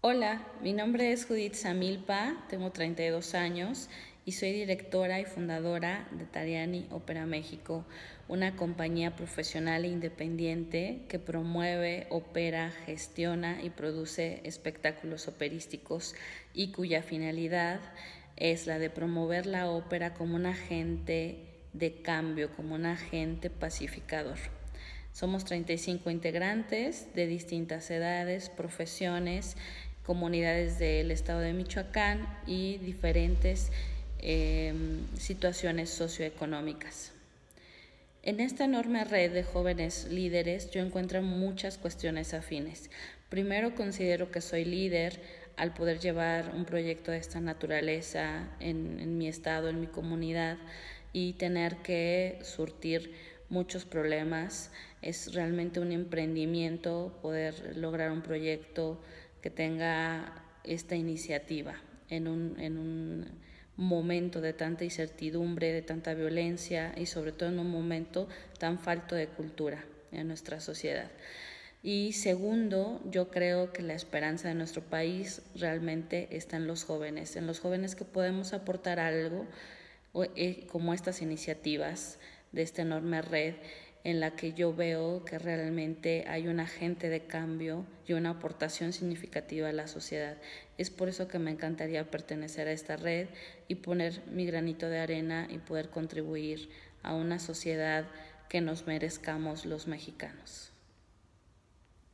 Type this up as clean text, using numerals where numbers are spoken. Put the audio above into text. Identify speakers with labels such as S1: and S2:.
S1: Hola, mi nombre es Judith Samilpa, tengo 32 años y soy directora y fundadora de Tariani Ópera México, una compañía profesional e independiente que promueve, opera, gestiona y produce espectáculos operísticos y cuya finalidad es la de promover la ópera como un agente de cambio, como un agente pacificador. Somos 35 integrantes de distintas edades, profesiones, comunidades del estado de Michoacán y diferentes situaciones socioeconómicas. En esta enorme red de jóvenes líderes yo encuentro muchas cuestiones afines. Primero, considero que soy líder al poder llevar un proyecto de esta naturaleza en mi estado, en mi comunidad, y tener que surtir muchos problemas. Es realmente un emprendimiento poder lograr un proyecto que tenga esta iniciativa en un momento de tanta incertidumbre, de tanta violencia y sobre todo en un momento tan falto de cultura en nuestra sociedad. Y segundo, yo creo que la esperanza de nuestro país realmente está en los jóvenes que podemos aportar algo como estas iniciativas de esta enorme red en la que yo veo que realmente hay un agente de cambio y una aportación significativa a la sociedad. Es por eso que me encantaría pertenecer a esta red y poner mi granito de arena y poder contribuir a una sociedad que nos merezcamos los mexicanos.